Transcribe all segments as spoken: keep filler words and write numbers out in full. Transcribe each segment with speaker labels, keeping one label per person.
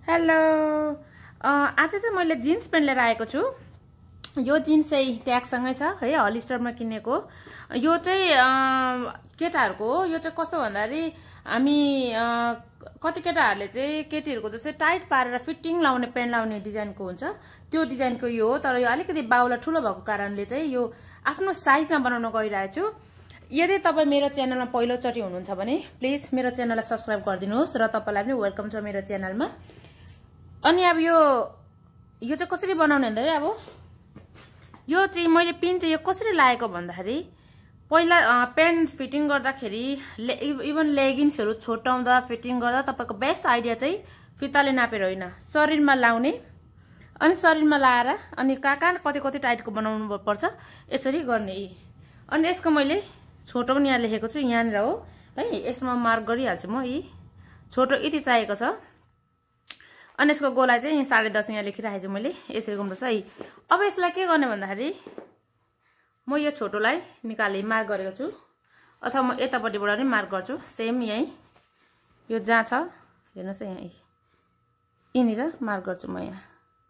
Speaker 1: Hello आज चाहिँ मैले जीन्स पेन्ट लिएर आएको छु। यो जीन्स चाहिँ ट्यागसँगै छ है, हलिस्टरमा किनेको। यो चाहिँ केटाहरूको हो। यो चाहिँ कस्तो भन्दाखेरि हामी कति केटाहरूले चाहिँ केटीहरूको जस्तै टाइट पारेर फिटिङ लाउने पेन्ट लाउने डिजाइनको हुन्छ, त्यो डिजाइनको यो हो। तर यो अलिकति बाहुला ठुलो भएको कारणले चाहिँ यो आफ्नो साइजमा बनाउन गइरहेको छु। यदि तपाईँ मेरो च्यानलमा पहिलोचोटि हुनुहुन्छ भने प्लिज मेरो च्यानललाई सब्स्क्राइब गरिदिनुहोस् र तपाईँलाई पनि वेलकम छ मेरो च्यानलमा। अनि अब यो यो चाहिँ कसरी बनाउने भन्दाखेरि अब यो चाहिँ मैले पिन चाहिँ यो कसरी लाएको भन्दाखेरि पहिला पेन्ट फिटिङ गर्दाखेरि इभन लेगिन्सहरू छोटाउँदा फिटिङ गर्दा तपाईँको बेस्ट आइडिया चाहिँ फिताले नापेर होइन, शरीरमा लाउने। अनि शरीरमा लाएर अनि कहाँ कहाँ कति कति टाइटको बनाउनु पर्छ यसरी गर्ने। अनि यसको मैले छोटो पनि यहाँ लेखेको छु, यहाँनिर हो है, यसमा मार्क गरिहाल्छु म। यी छोटो यति चाहिएको छ। अनि यसको गोलाइ चाहिँ यहाँ साढे दस यहाँ लेखिराखेको छु मैले, यसरी गर्नुपर्छ है। अब यसलाई के गर्ने भन्दाखेरि म यो छोटोलाई निकाले मार्क गरेको छु, अथवा म यतापट्टिबाट पनि मार्क गर्छु। सेम यहीँ यो जहाँ छ हेर्नुहोस् यहाँ यहीँनिर मार्क गर्छु म यहाँ।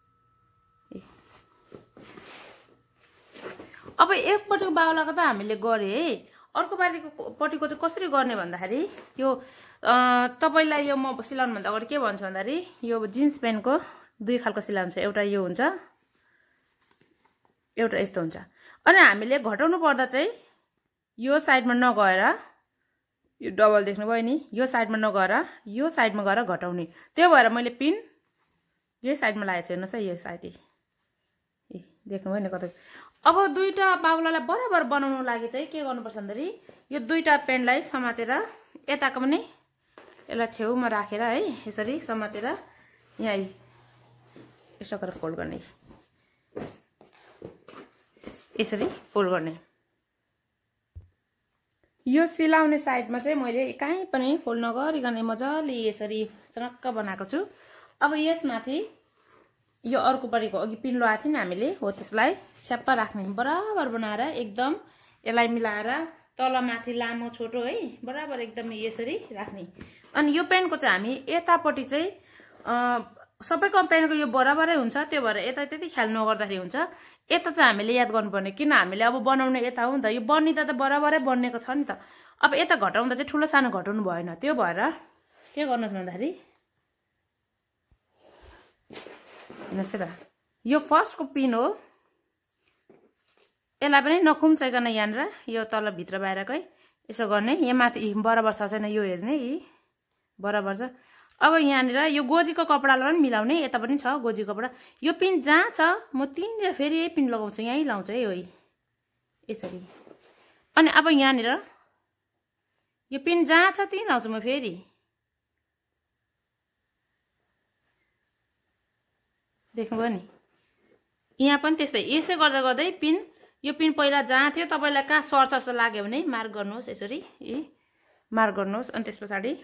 Speaker 1: अब एकपट्टिको बाहुलाको त हामीले गरे है, अर्को पालिको पट्टिको चाहिँ कसरी गर्ने भन्दाखेरि यो तपाईलाई यो म सिलाउनु भन्दा अगाडि के भन्छु भन्दाखेरि यो जिन्स पेन्टको दुई खालको सिलाउनु छ। एउटा यो हुन्छ, एउटा यस्तो हुन्छ। अनि हामीले घटाउनु पर्दा चाहिँ यो साइडमा नगएर, यो डबल देख्नुभयो नि, यो साइडमा नगएर यो साइडमा गएर घटाउने। त्यो भएर मैले पिन यही साइडमा लगाएको छु। हेर्नुहोस् है, यो साइड ए देख्नुभयो नि कतै। अब दुईटा बाहुलालाई बराबर बनाउनु लागि चाहिँ के गर्नुपर्छ भन्दाखेरि यो दुईटा पेन्टलाई समातेर यताको पनि यसलाई छेउमा राखेर है, यसरी समातेर यहाँ यसो गरेर फोल्ड गर्ने, यसरी फोल्ड गर्ने। यो सिलाउने साइडमा चाहिँ मैले कहीँ पनि फोल्ड नगरिकन मजाले यसरी चनक्क बनाएको छु। अब यसमाथि यो अर्को परेको अघि पिन लगाएको थियो नि हामीले, हो त्यसलाई छ्याप्प राख्ने, बराबर बनाएर एकदम यसलाई मिलाएर तल माथि लामो छोटो है बराबर एकदम यसरी राख्ने। अनि यो पेन्टको चाहिँ हामी यतापट्टि चाहिँ सबैको पेन्टको यो बराबरै हुन्छ, त्यो भएर यता त्यति ख्याल नगर्दाखेरि हुन्छ। यता चाहिँ हामीले याद गर्नुपर्ने, किन हामीले अब बनाउने यता हो नि त, यो बनिँदा त बराबरै बनिएको छ नि त। अब यता घटाउँदा चाहिँ ठुलो सानो घटाउनु भएन। त्यो भएर के गर्नुहोस् भन्दाखेरि हेर्नुहोस् है त, यो फर्स्टको पिन हो, यसलाई पनि नखुम्चाइकन यहाँनिर यो तल भित्र बाहिरकै यसो गर्ने। यहाँ माथि बराबर छ छैन यो हेर्ने, यी बराबर छ। अब यहाँनिर यो गोजीको कपडालाई पनि मिलाउने, यता पनि छ गोजी कपडा। यो पिन जहाँ छ म त्यहीँनिर फेरि यही पिन लगाउँछु, यहीँ लाउँछु है यो यसरी। अनि अब यहाँनिर यो पिन जहाँ छ त्यहीँ लाउँछु म फेरि, देख्नुभयो नि। यहाँ पनि त्यस्तै यसै गर्दा गर्दै पिन यो पिन पहिला जहाँ थियो तपाईँलाई कहाँ सर्छ जस्तो लाग्यो भने मार्क गर्नुहोस्, यसरी ए मार्क गर्नुहोस्। अनि त्यस पछाडि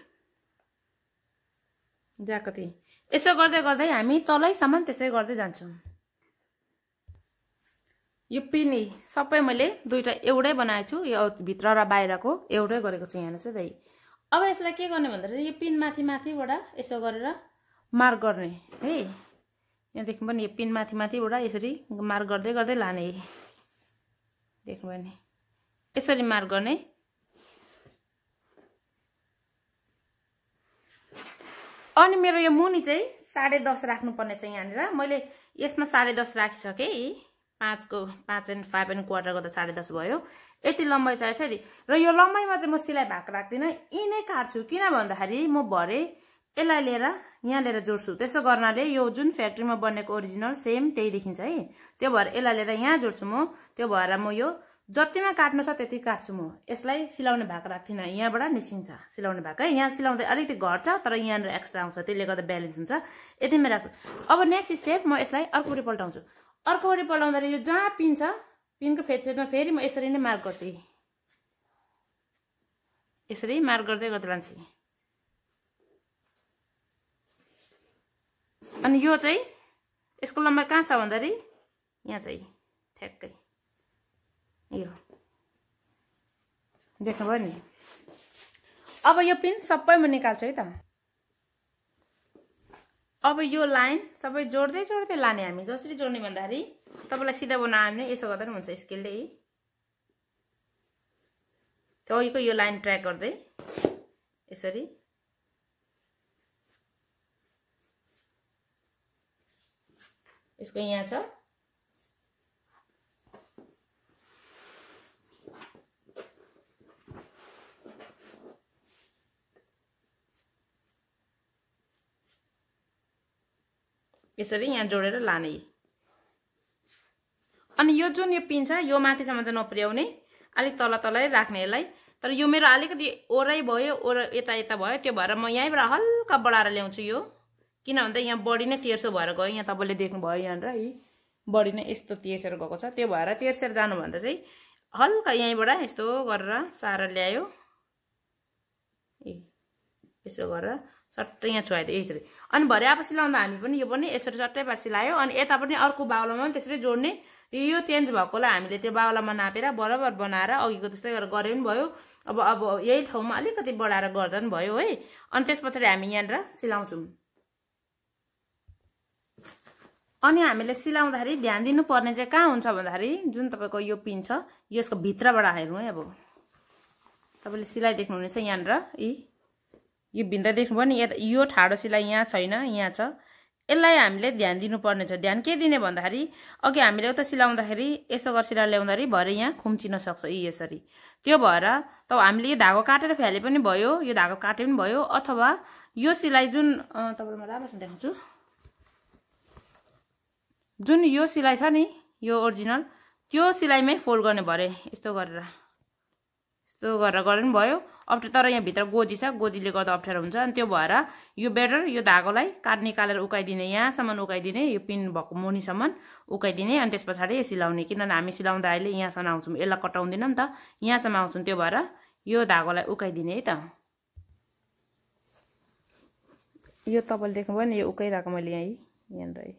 Speaker 1: जहाँको थिएँ यसो गर्दै गर्दै हामी तलैसम्म त्यसै गर्दै जान्छौँ। यो पिन सबै मैले दुईवटा एउटै बनाएको छु, यो भित्र र बाहिरको एउटै गरेको छु यहाँ चाहिँ दाइ। अब यसलाई के गर्ने भन्दाखेरि यो पिन माथि माथिबाट यसो गरेर मार्क गर्ने है। यहाँ देख्नुभयो नि, यो पिन माथि माथिबाट यसरी मार्क गर्दै गर्दै लाने, देख्नुभयो नि, यसरी मार्क गर्ने। अनि मेरो यो मुनि चाहिँ साढे दस राख्नुपर्ने छ यहाँनिर। मैले यसमा साढे दस राखिसकेँ, पाँचको पाँच एन्ड फाइभ एन्ड क्वार्टर गर्दा साढे दस भयो। यति लम्बाइ चाहिएको छ नि। र यो लम्बाइमा चाहिँ म सिलाइ भएको राख्दिनँ, यी नै काट्छु। किन भन्दाखेरि म भरे यसलाई लिएर यहाँ लिएर जोड्छु। त्यसो गर्नाले यो जुन फ्याक्ट्रीमा बनेको ओरिजिनल सेम त्यही देखिन्छ है। त्यो भएर यसलाई लिएर यहाँ जोड्छु म। त्यो भएर म यो जतिमा काट्नु छ त्यति काट्छु म। यसलाई सिलाउने भएको राख्दिनँ, यहाँबाट निस्किन्छ सिलाउने भएको है। यहाँ सिलाउँदै अलिकति घट्छ तर यहाँनिर एक्स्ट्रा आउँछ, त्यसले गर्दा ब्यालेन्स हुन्छ, यतिमै राख्छु। अब नेक्स्ट स्टेप म यसलाई अर्कोपट्टि पल्टाउँछु। अर्कोपट्टि पल्टाउँदाखेरि यो जहाँ पिन छ पिनको फेद फेदमा फेरि म यसरी नै मार्क गर्छु, यसरी मार्क गर्दै गर्दै लान्छु। अनि यो चाहिँ यसको लम्बाइ कहाँ छ भन्दाखेरि यहाँ चाहिँ ठ्याक्कै यो देख्नुभयो नि। अब यो पिन सबै म निकाल्छु है त। अब यो लाइन सबै जोड्दै जोड्दै लाने हामी जसरी जोड्ने भन्दाखेरि तपाईलाई सिधा बनायो भने यसो गर्दा पनि हुन्छ स्केलले तपाईँको यो लाइन ट्र्याक गर्दै यसरी यसको यहाँ छ यसरी यहाँ जोडेर लाने अनि यो जुन यो पिन छ यो माथिसम्म चाहिँ नपुर्याउने अलिक तल तलै राख्ने यसलाई तर यो मेरो अलिकति ओरै भयो ओर यता यता भयो त्यो भएर म यहीँबाट हल्का बढाएर ल्याउँछु यो किन भन्दा यहाँ बडी नै तेर्सो भएर गयो यहाँ तपाईले देख्नुभयो यहाँ र है बडी नै यस्तो तेर्सेर गएको छ त्यो भएर तेर्सेर जानु भन्दा चाहिँ हल्का यहीँबाट यस्तो गरेर सारा ल्यायो ए यसो गरेर सट्टै यहाँ छुवाइदियो यसरी अनि भरे अब सिलाउँदा हामी पनि यो पनि यसरी सट्टै पार सिलायो अनि यता पनि अर्को बाहुलामा पनि त्यसरी जोड्ने यो चेन्ज भएकोलाई हामीले त्यो बाहुलामा नापेर बराबर बनाएर अघिको त्यस्तै गरेर गरे पनि भयो अब अब यही ठाउँमा अलिकति बढाएर गर्दा पनि भयो है अनि त्यसपछि हामी यहाँनिर सिलाउँछौँ अनि हामीले सिलाउँदाखेरि ध्यान दिनुपर्ने चाहिँ कहाँ हुन्छ भन्दाखेरि जुन तपाईँको यो पिन छ यसको भित्रबाट हेर्नु है अब तपाईँले सिलाइ देख्नुहुनेछ यहाँनिर यी यो भिन्दा देख्नुभयो नि यो ठाडो सिलाइ यहाँ छैन यहाँ छ यसलाई हामीले ध्यान दिनुपर्ने छ ध्यान के दिने भन्दाखेरि अघि हामीले उता सिलाउँदाखेरि यसो गरेर सिलाइ ल्याउँदाखेरि भरे यहाँ खुम्चिन सक्छ यी यसरी त्यो भएर त हामीले यो धागो काटेर फ्याले पनि भयो यो धागो काटे पनि भयो अथवा यो सिलाइ जुन तपाईँलाई म राम्रोसँग देखाउँछु जुन यो सिलाइ छ नि यो ओरिजिनल त्यो सिलाइमै फोल्ड गर्ने भरे यस्तो गरेर यस्तो गरेर गरे पनि भयो अप्ठ्यारो तर यहाँ भित्र गोजी छ गोजीले गर्दा अप्ठ्यारो हुन्छ अनि त्यो भएर यो बेटर यो धागोलाई काट निकालेर उकाइदिने यहाँसम्म उकाइदिने यो पिन भएको मुनिसम्म उकाइदिने अनि त्यस पछाडि सिलाउने किनभने हामी सिलाउँदा अहिले यहाँसम्म आउँछौँ यसलाई कटाउँदैनौँ नि त यहाँसम्म आउँछौँ त्यो भएर यो धागोलाई उकाइदिने है त यो तपाईँले देख्नुभयो नि यो उकाइरहेको मैले यहाँ यहाँनिर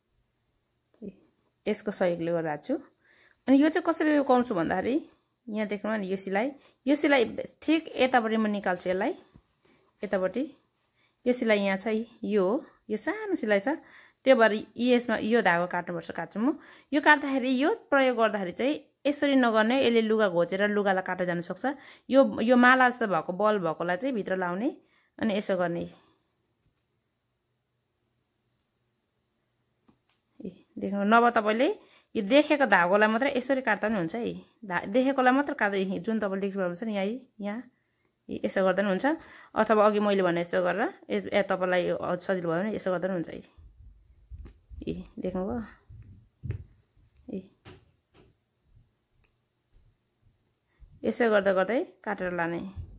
Speaker 1: यसको सहयोगले गरिरहेको छु अनि यो चाहिँ कसरी उकाउँछु भन्दाखेरि यहाँ देख्नुभयो नि यो सिलाइ यो सिलाइ ठिक यतापट्टि म निकाल्छु यसलाई यतापट्टि यो सिलाइ यहाँ छ यो यो सानो सिलाइ छ त्यो भएर यसमा यो धागो काट्नुपर्छ काट्छु म यो काट्दाखेरि यो प्रयोग गर्दाखेरि चाहिँ यसरी नगर्ने यसले लुगा घोचेर लुगालाई काटेर जान सक्छ यो यो माला जस्तो भएको बल भएकोलाई चाहिँ भित्र लाउने अनि यसो गर्ने देख्नु नभए तपाईँले यो देखेको धागोलाई मात्रै यसरी काट्दा पनि हुन्छ है धा देखेकोलाई मात्र काट्दै जुन तपाईँले देख्नुहुन्छ नि यहाँ यहाँ यसो गर्दा पनि हुन्छ अथवा अघि मैले भने यस्तो गरेर ए तपाईँलाई सजिलो भयो भने यसो गर्दा पनि हुन्छ है ए देख्नुभयो ए यसो गर्दा गर्दै काटेर लाने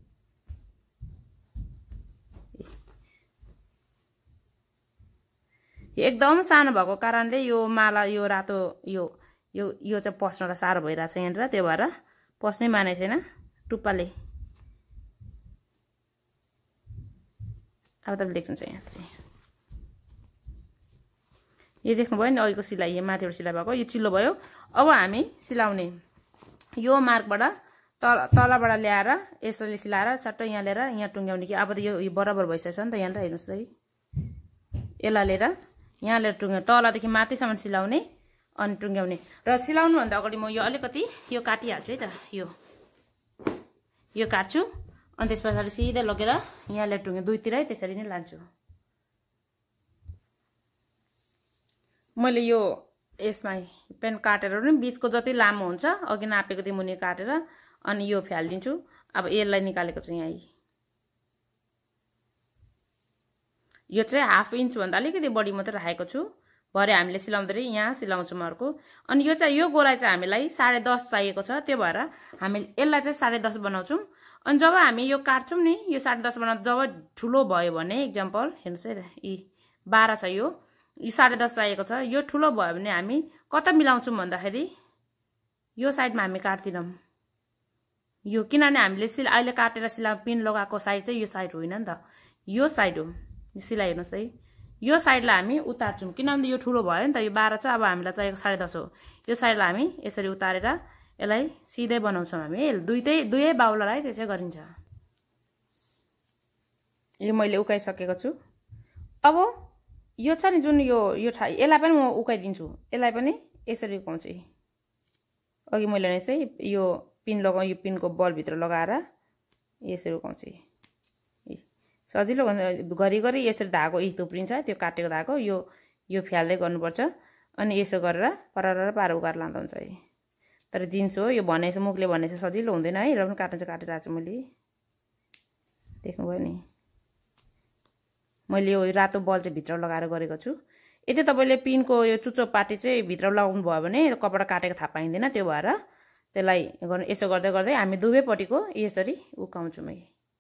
Speaker 1: एकदम सानो भएको कारणले यो माला यो रातो यो यो यो चाहिँ पस्नलाई साह्रो भइरहेछ यहाँनिर त्यो भएर पस्नै मानेको छैन टुप्पाले अब तपाईँ देख्नुहुन्छ यहाँ यो देख्नुभयो नि अघिको सिलाइ यो माथिबाट सिलाइ भएको यो चिल्लो भयो अब हामी सिलाउने यो मार्कबाट तल तलबाट ल्याएर यसरी सिलाएर सट्टै यहाँ लिएर यहाँ टुङ्ग्याउने कि अब त यो बराबर भइसकेछ नि त यहाँनिर हेर्नुहोस् है यसलाई लिएर यहाँ लिएर टुङ्ग्या तलदेखि माथिसम्म सिलाउने अनि टुङ्ग्याउने र सिलाउनुभन्दा अगाडि म यो अलिकति यो काटिहाल्छु है त यो यो काट्छु अनि त्यस पछाडि सिधै लगेर यहाँ लिएर टुङ्ग्या दुईतिरै त्यसरी नै लान्छु मैले यो यसमा पेन काटेर पनि बिचको जति लामो हुन्छ अघि नापेको त्यो मुनि काटेर अनि यो फ्यालिदिन्छु अब यसलाई निकालेको छु यहाँ यो चाहिँ हाफ इन्च भन्दा अलिकति बढी मात्रै राखेको छु भरे हामीले सिलाउँदै यहाँ सिलाउँछौँ अर्को अनि यो चाहिँ यो गोलाइ चाहिँ हामीलाई साढे दस चाहिएको छ त्यो भएर हामी यसलाई चाहिँ साढे दस बनाउँछौँ अनि जब हामी यो काट्छौँ नि यो साढे दस बनाउँदा जब ठुलो भयो भने इक्जाम्पल हेर्नुहोस् है यी बाह्र छ यो यो साढे दस चाहिएको छ यो ठुलो भयो भने हामी कता मिलाउँछौँ भन्दाखेरि यो साइडमा हामी काट्दैनौँ यो किनभने हामीले सिला अहिले काटेर सिला पिन लगाएको साइड चाहिँ यो साइड होइन नि त यो साइड हो सिलाइ हेर्नुहोस् है यो साइडलाई हामी उतार्छौँ किनभने यो ठुलो भयो नि त यो बाह्र छ अब हामीलाई चाहिएको साढे दस हो यो साइडलाई हामी यसरी उतारेर यसलाई सिधै बनाउँछौँ हामी है दुईटै दुवै बाहुलालाई त्यसै गरिन्छ यो मैले उकाइसकेको छु अब यो छ नि जुन यो यो यसलाई पनि म उकाइदिन्छु यसलाई पनि यसरी उकाउँछु अघि मैले भने चाहिँ यो पिन लगाउ यो पिनको बलभित्र लगाएर यसरी उकाउँछु सजिलो घरिघरि यसरी धागो इ थुप्रिन्छ त्यो काटेको धागो यो यो फ्याल्दै गर्नुपर्छ अनि यसो गरेर परर पार उकाएर लाँदा हुन्छ है तर जिन्स हो यो भनेछ मुखले भनेछ सजिलो हुँदैन है र पनि काट्न चाहिँ काटिरहेको छु मैले देख्नुभयो नि मैले यो रातो बल चाहिँ भित्र लगाएर गरेको छु यदि तपाईँले पिनको यो चुच्चो पाटी चाहिँ भित्र लगाउनु भयो भने कपडा काटेको थाहा पाइँदैन त्यो भएर त्यसलाई गर्नु यसो गर्दै गर्दै हामी दुवैपट्टिको यसरी उकाउँछौँ है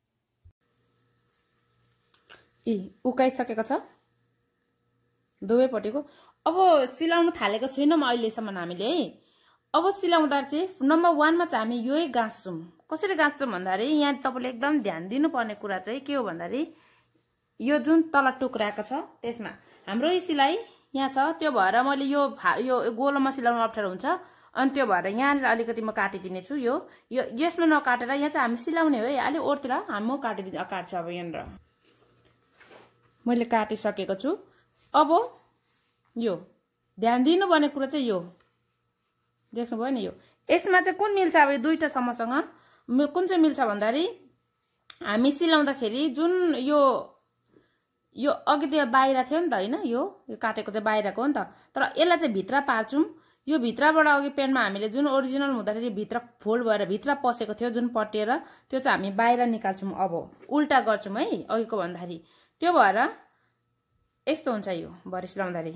Speaker 1: इ उकाइसकेको छ दुवैपट्टिको अब सिलाउनु थालेको छैनौँ अहिलेसम्म हामीले है अब सिलाउँदा चाहिँ नम्बर वानमा चाहिँ हामी यही गाँच्छौँ कसरी गाँच्छौँ भन्दाखेरि यहाँ तपाईँले एकदम ध्यान दिनुपर्ने कुरा चाहिँ के हो भन्दाखेरि यो जुन तल टुक्राएको छ त्यसमा हाम्रो यो सिलाइ यहाँ छ त्यो भएर मैले यो यो गोलोमा सिलाउनु अप्ठ्यारो हुन्छ अनि त्यो भएर यहाँनिर अलिकति म काटिदिने छु यो यसमा नकाटेर यहाँ चाहिँ हामी सिलाउने हो है अलि ओरतिर हामी म काटिदिने काट्छु अब यहाँनिर मैले काटिसकेको छु अब यो ध्यान दिनुपर्ने कुरा चाहिँ यो देख्नुभयो नि यो यसमा चाहिँ कुन मिल्छ अब यो दुईटा छ मसँग कुन चाहिँ मिल्छ भन्दाखेरि हामी सिलाउँदाखेरि जुन यो यो अघि त्यो बाहिर थियो नि त होइन यो यो काटेको चाहिँ बाहिरको हो नि त तर यसलाई चाहिँ भित्र पार्छौँ यो भित्रबाट अघि पेनमा हामीले जुन ओरिजिनल हुँदाखेरि चाहिँ भित्र फोल्ड भएर भित्र पसेको थियो जुन पटेर त्यो चाहिँ हामी बाहिर निकाल्छौँ अब उल्टा गर्छौँ है अघिको भन्दाखेरि त्यो भएर यस्तो हुन्छ यो भरे सिलाउँदाखेरि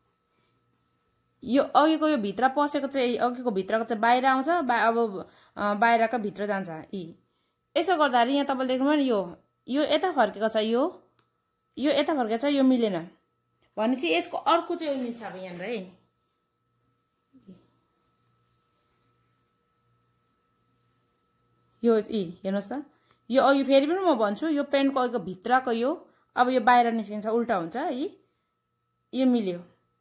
Speaker 1: यो अघिको यो भित्र पसेको चाहिँ अघिको भित्रको चाहिँ बाहिर आउँछ अब बाहिरको भित्र जान्छ यी यसो गर्दाखेरि यहाँ तपाईँले देख्नुभयो नि यो यो यता फर्केको छ यो यो यता फर्केको छ यो मिलेन भनेपछि यसको अर्को चाहिँ मिल्छ अब यहाँनिर है यो यी हेर्नुहोस् त यो अघि फेरि पनि म भन्छु यो पेन्टको अघिको भित्रको यो अब यो बाहिर निस्किन्छ उल्टा हुन्छ है यो मिल्यो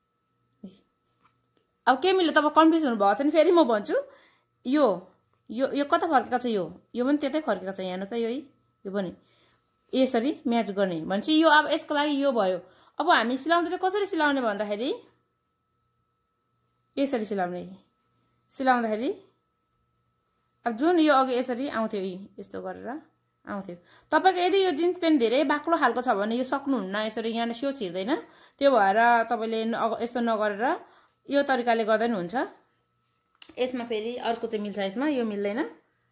Speaker 1: अब के मिल्यो तपाईँ कन्फ्युज हुनुभएको छ नि फेरि म भन्छु यो यो यो कता फर्केको छ यो यो पनि त्यतै फर्केको छ यहाँ त यो यो पनि यसरी म्याच गर्ने भनेपछि यो अब यसको लागि यो भयो अब हामी सिलाउँदा चाहिँ कसरी सिलाउने भन्दाखेरि यसरी सिलाउने सिलाउँदाखेरि अब जुन यो अघि यसरी आउँथ्यो यस्तो गरेर आउँथ्यो तपाईँको यदि यो जिन्स पेन्ट धेरै बाक्लो खालको छ भने यो सक्नुहुन्न यसरी यहाँ स्यो छिर्दैन त्यो भएर तपाईँले यस्तो नगरेर यो तरिकाले गर्दा नि हुन्छ यसमा फेरि अर्को चाहिँ मिल्छ यसमा यो मिल्दैन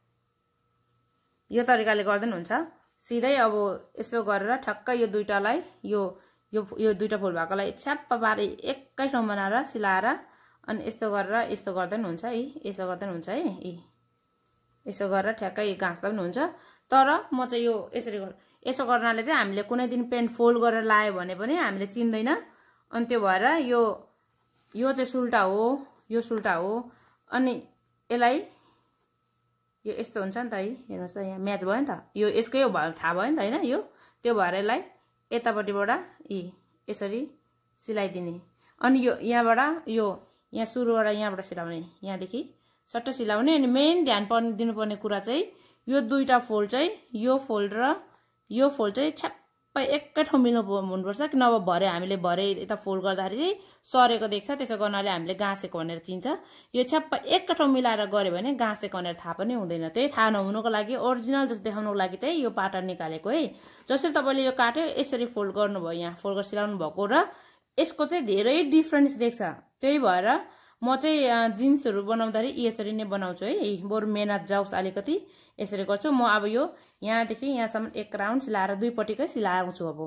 Speaker 1: यो तरिकाले गर्दा नि हुन्छ सिधै अब यसो गरेर ठक्क यो दुईटालाई यो यो यो दुईटा फुल भएकोलाई छ्याप्प पारे एकै ठाउँ बनाएर सिलाएर अनि यस्तो गरेर यस्तो गर्दा नि हुन्छ है यसो गर्दा नि हुन्छ है यी यसो गरेर ठ्याक्कै गाँच्दा पनि हुन्छ तर म चाहिँ यो यसरी गर यसो गर्नाले चाहिँ हामीले कुनै दिन पेन्ट फोल्ड गरेर लायो भने पनि हामीले चिन्दैन अनि त्यो भएर यो यो चाहिँ सुल्टा हो यो सुल्टा हो अनि यसलाई यो यस्तो हुन्छ नि त है हेर्नुहोस् त यहाँ म्याच भयो नि त यो यसकै हो भयो थाहा भयो नि त होइन यो त्यो भएर यसलाई यतापट्टिबाट यी यसरी सिलाइदिने अनि यो यहाँबाट यो यहाँ सुरुबाट यहाँबाट सिलाउने यहाँदेखि सट्ट सिलाउने अनि मेन ध्यान पर्ने दिनुपर्ने कुरा चाहिँ यो दुईटा फोल्ड चाहिँ यो फोल्ड र यो फोल्ड चाहिँ छ्याप्पै एकै ठाउँ मिल्नु हुनुपर्छ कि नभए भरे हामीले भरे यता फोल्ड गर्दाखेरि चाहिँ सरेको देख्छ त्यसो गर्नाले हामीले गाँसेको भनेर चिन्छ यो छ्याप्पै एकै ठाउँ मिलाएर गऱ्यो भने गाँसेको भनेर थाहा पनि हुँदैन त्यही थाहा नहुनुको लागि ओरिजिनल जस्तो देखाउनुको लागि चाहिँ यो पाटर्न निकालेको है जसरी तपाईँले यो काट्यो यसरी फोल्ड गर्नुभयो यहाँ फोल्ड गरेर सिलाउनु भएको र यसको चाहिँ धेरै डिफ्रेन्स देख्छ त्यही भएर म चाहिँ जिन्सहरू बनाउँदाखेरि यसरी नै बनाउँछु है बरु मेहनत जाओस् अलिकति यसरी गर्छु म अब यो यहाँदेखि यहाँसम्म एक राउन्ड सिलाएर दुईपट्टिकै सिलाउँछु अब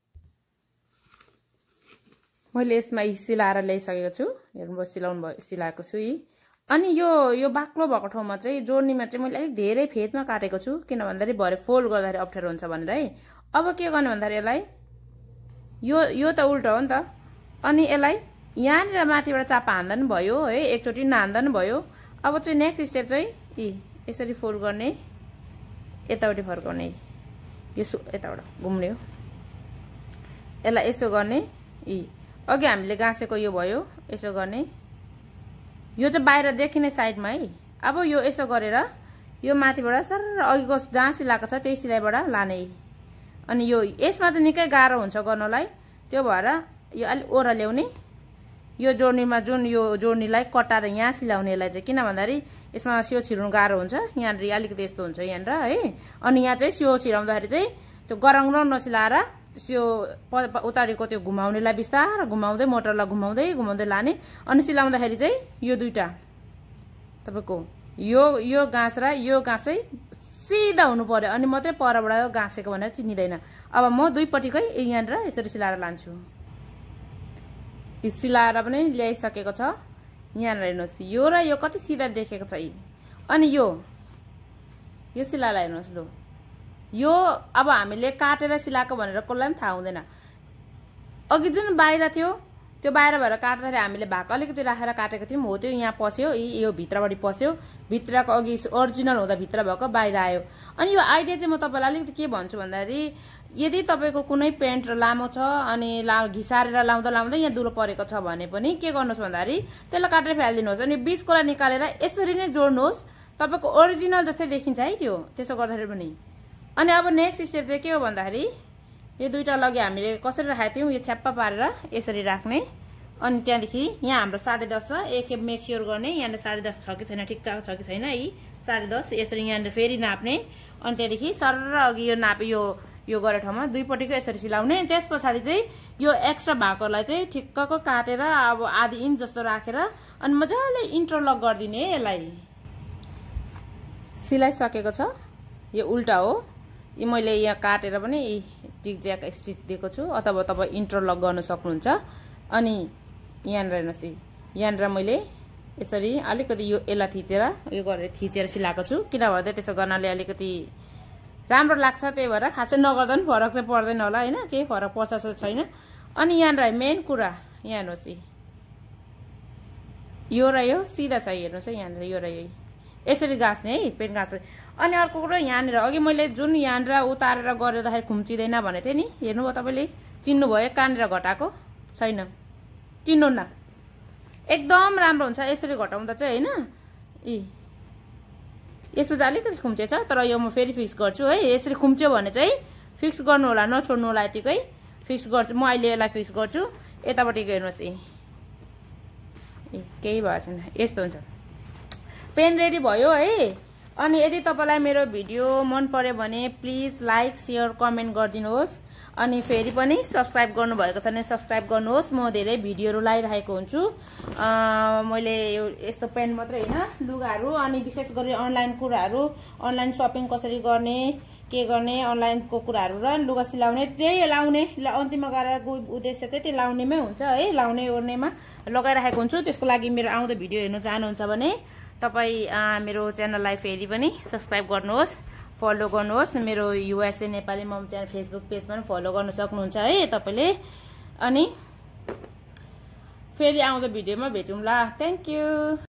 Speaker 1: मैले यसमा सिलाएर ल्याइसकेको छु हेर्नुभयो सिलाउनु भयो सिलाएको छु यी अनि यो यो बाक्लो भएको ठाउँमा चाहिँ जोड्नीमा चाहिँ मैले अलिक धेरै फेदमा काटेको छु किन भन्दाखेरि भरे फोल्ड गर्दाखेरि अप्ठ्यारो हुन्छ भनेर है अब के गर्ने भन्दाखेरि यसलाई यो यो त उल्टा हो नि त अनि यसलाई यहाँनिर माथिबाट चापा हान्दा पनि भयो है एकचोटि नहान्दा पनि भयो अब चाहिँ नेक्स्ट स्टेप चाहिँ यी यसरी फोल्ड गर्ने यतापट्टि फर्काउने यो यताबाट घुम्ने हो यसलाई यसो गर्ने यी अघि हामीले गाँसेको यो भयो यसो गर्ने यो चाहिँ बाहिर देखिने साइडमा है अब यो यसो गरेर यो माथिबाट सर अघिको जहाँ सिलाएको छ त्यही सिलाइबाट लाने अनि यो यसमा चाहिँ निकै गाह्रो हुन्छ गर्नलाई त्यो भएर यो अलि ओरा ल्याउने, यो जोड्नीमा जुन यो जोड्नीलाई कटाएर यहाँ सिलाउनेलाई चाहिँ किन भन्दाखेरि यसमा स्यो छिर्नु गाह्रो हुन्छ, यहाँनिर अलिकति यस्तो हुन्छ यहाँनिर है। अनि यहाँ चाहिँ स्यो छिराउँदाखेरि चाहिँ त्यो गरङ नसिलाएर स्यो उतारिको त्यो घुमाउनेलाई बिस्तार घुमाउँदै मोटरलाई घुमाउँदै घुमाउँदै लाने। अनि सिलाउँदाखेरि चाहिँ यो दुईटा तपाईँको यो यो गाँस र यो गाँस चाहिँ सिधा हुनु पर्यो, अनि मात्रै परबाट गाँसेको भनेर चिनिँदैन। अब म दुईपट्टिकै यहाँनिर यसरी सिलाएर लान्छु। सिलाएर पनि ल्याइसकेको छ। यहाँनिर हेर्नुहोस् यो र यो कति सिधा देखेको छ यी। अनि यो यो सिलाएर हेर्नुहोस् लु, यो अब हामीले काटेर सिलाएको भनेर कसलाई पनि थाहा हुँदैन। अघि जुन बाहिर थियो त्यो बाहिर भएर काट्दाखेरि हामीले भाग अलिकति राखेर काटेको थियौँ, हो त्यो यहाँ पस्यो, यो भित्रबाट पस्यो, भित्रको अघि ओरिजिनल हुँदा भित्र भएको बाहिर आयो। अनि यो आइडिया चाहिँ म तपाईँलाई अलिकति के भन्छु भन्दाखेरि यदि तपाईँको कुनै पेन्ट लामो छ अनि ला घिसारेर लाउँदा लाउँदा यहाँ दुलो परेको छ भने पनि के गर्नुहोस् भन्दाखेरि त्यसलाई काटेर फ्यालिदिनुहोस्, अनि बिचकोलाई निकालेर यसरी नै जोड्नुहोस्, तपाईँको ओरिजिनल जस्तै देखिन्छ है त्यो, त्यसो गर्दाखेरि पनि। अनि अब नेक्स्ट स्टेप चाहिँ के हो भन्दाखेरि यो दुईटा लगी हामीले कसरी राखेको थियौँ, यो छ्याप्पा पारेर यसरी राख्ने। अनि त्यहाँदेखि यहाँ हाम्रो साढे दस छ, एकखेप मेक स्योर गर्ने यहाँनिर साढे दस छ कि छैन, ठिकठाक छ कि छैन, यी साढे दस यसरी यहाँनिर फेरि नाप्ने। अनि त्यहाँदेखि सरर अघि यो नापे यो यो गरेको ठाउँमा दुईपट्टिको यसरी सिलाउने। त्यस पछाडि चाहिँ यो एक्स्ट्रा भएकोलाई चाहिँ ठिक्कको काटेर अब आधी इन्च जस्तो राखेर अनि मजाले इन्टरलक गरिदिने। यसलाई सिलाइसकेको छ, यो उल्टा हो, यो मैले यहाँ काटेर पनि जिगज्याग स्टिच दिएको छु, अथवा तपाईँ इन्टरलक गर्न सक्नुहुन्छ। अनि यहाँनिर हेर्नुहोस् यहाँनिर मैले यसरी अलिकति यो यसलाई थिचेर यो गरेर थिचेर सिलाएको छु, किनभने त्यसो गर्नाले अलिकति राम्रो लाग्छ, त्यही भएर खासै नगर्दा पनि फरक चाहिँ पर्दैन होला होइन, केही फरक पर्छ जस्तो छैन। अनि यहाँनिर मेन कुरा यहाँ हेर्नुहोस् यो र यो सिधा छ, हेर्नुहोस् है यहाँनिर यो र यो यसरी गाँच्ने है, पेन गाँच्ने। अनि अर्को कुरा यहाँनिर अघि मैले जुन यहाँनिर उतारेर गर्दाखेरि खुम्चिँदैन भनेको थिएँ नि, हेर्नुभयो तपाईँले, चिन्नुभयो कहाँनिर घटाएको छैन, चिन्नु न, एकदम राम्रो हुन्छ यसरी घटाउँदा चाहिँ होइन। इ यसमा चाहिँ अलिकति खुम्चेछ, तर यो म फेरि फिक्स गर्छु है। यसरी खुम्च्यो भने चाहिँ फिक्स गर्नु होला, नछोड्नु होला, यतिकै फिक्स गर्छु म अहिले, यसलाई फिक्स गर्छु। यतापट्टिको हेर्नुहोस् ए केही भएको छैन, यस्तो हुन्छ। पेन रेडी भयो है। अनि यदि तपाईँलाई मेरो भिडियो मन पर्यो भने प्लिज लाइक सेयर कमेन्ट गरिदिनुहोस्। अनि फेरि पनि सब्सक्राइब गर्नुभएको छ भने सब्सक्राइब गर्नुहोस्, म धेरै भिडियोहरू लगाइरहेको हुन्छु। मैले यस्तो पेन्ट मात्रै होइन, लुगाहरू अनि विशेष गरी अनलाइन कुराहरू, अनलाइन सपिङ कसरी गर्ने के गर्ने अनलाइनको कुराहरू र लुगा सिलाउने, त्यही लाउने अन्तिममा गएर उद्देश्य चाहिँ त्यो लाउनेमै हुन्छ है, लाउने ओर्नेमा लगाइरहेको हुन्छु। त्यसको लागि मेरो आउँदो भिडियो हेर्नु चाहनुहुन्छ भने तपाईँ मेरो च्यानललाई फेरि पनि सब्सक्राइब गर्नुहोस्, फलो गर्नुहोस्। मेरो USA Nepali mom channel Facebook पेजमा पनि फलो गर्न सक्नुहुन्छ है तपाईँले। अनि फेरि आउँदो भिडियोमा भेटौँला। Thank you.